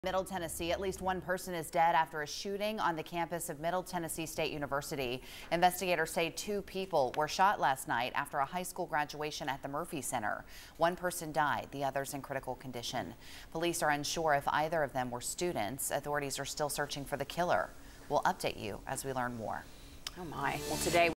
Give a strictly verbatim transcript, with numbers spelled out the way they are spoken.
Middle Tennessee, at least one person is dead after a shooting on the campus of Middle Tennessee State University. Investigators say two people were shot last night after a high school graduation at the Murphy Center. One person died, the others in critical condition. Police are unsure if either of them were students. Authorities are still searching for the killer. We'll update you as we learn more. Oh my. Well, today